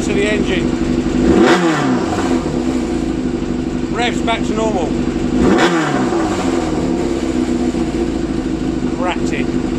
to the engine. Revs back to normal. Cracked it.